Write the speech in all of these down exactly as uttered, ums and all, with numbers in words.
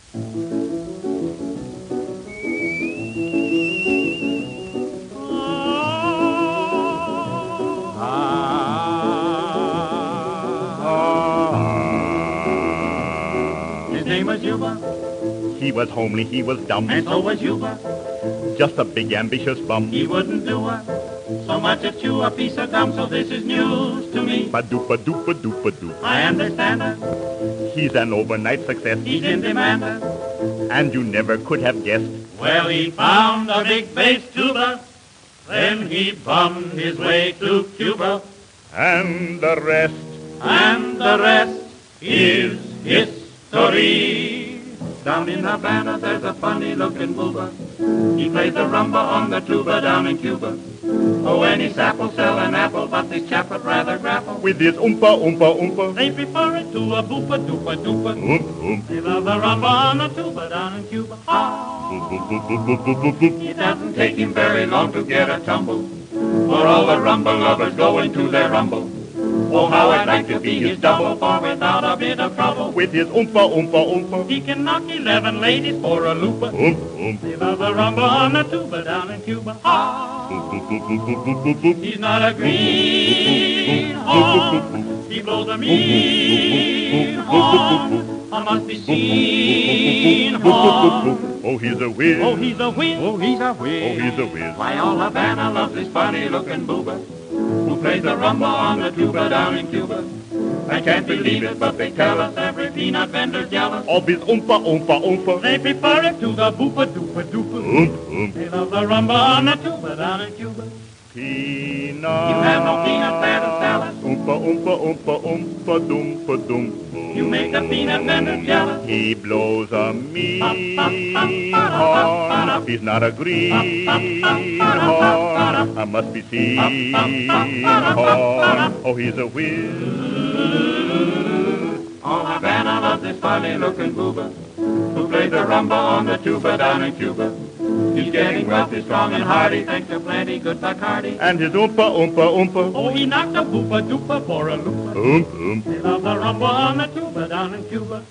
His name was Yuba. He was homely, he was dumb, And so was Yuba. just a big ambitious bum. He wouldn't do a, so much as chew a piece of gum, so this is news to me. Ba-doop-a-doop-a-doop-a-doop. I understand her. He's an overnight success, He's in demand. and you never could have guessed. Well, he found a big bass tuba, then he bummed his way to Cuba, And the rest, and the rest is history. Down in Havana, there's a funny-looking booba. He plays the rumba on the tuba down in Cuba. Oh, any sap will sell an apple, but this chap would rather grapple with his oompa, oompa, oompa. They prefer it to a boopa, doopa, doopa. Oomp, oomp. They love the rumba on the tuba down in Cuba. Ah. Boop, boop, boop, boop, boop, boop, boop. It doesn't take him very long to get a tumble, for all the rumba lovers go into their rumble. Oh, how I'd like to be his double, for without a bit of trouble, With his oompa, oompa, oompa. he can knock eleven ladies for a loopa. Oomp, oomp. They love the rumba on the tuba down in Cuba. Ah. Boop, boop, boop, boop, boop, boop, boop. He's not a greenhorn, he blows a mean horn, I must be seen horn. Oh, he's a whiz. Oh, he's a whiz. Oh, he's a whiz. Oh, he's a whiz. Why, all Havana loves this funny-looking booba who plays the rumba on the tuba down in Cuba. I can't believe it, but they tell us every peanut vendor's jealous. Of his oompa, oompa, oompa. They prefer it to the boopa, doopa, doopa. Oomp, oomp. They love the rumba on the tuba down in Cuba. Peanut. You have no peanut batter salad. Oompa, oompa, oompa, oompa, doompa, doom. You make the peanut vendor jealous. He blows a mean horn. He's not a green horn. I must be seen horn. Oh, he's a whiz. All Havana loves this funny-looking booba who plays the rumba on the tuba down in Cuba. He's getting wealthy, strong, and hearty, thanks to plenty good Bacardi. And his oompa, oompa, oompa. Oh, he knocked a boopa doopa for a loopa. Oomp, oomp. They love the rumba on the tuba down in Cuba.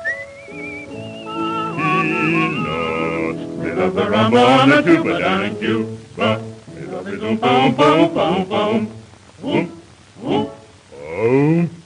Peanuts. They love the rumba on the tuba down in Cuba. They love his oompa, oompa, oompa, oompa, oompa. Oomp, oomp. Oomp.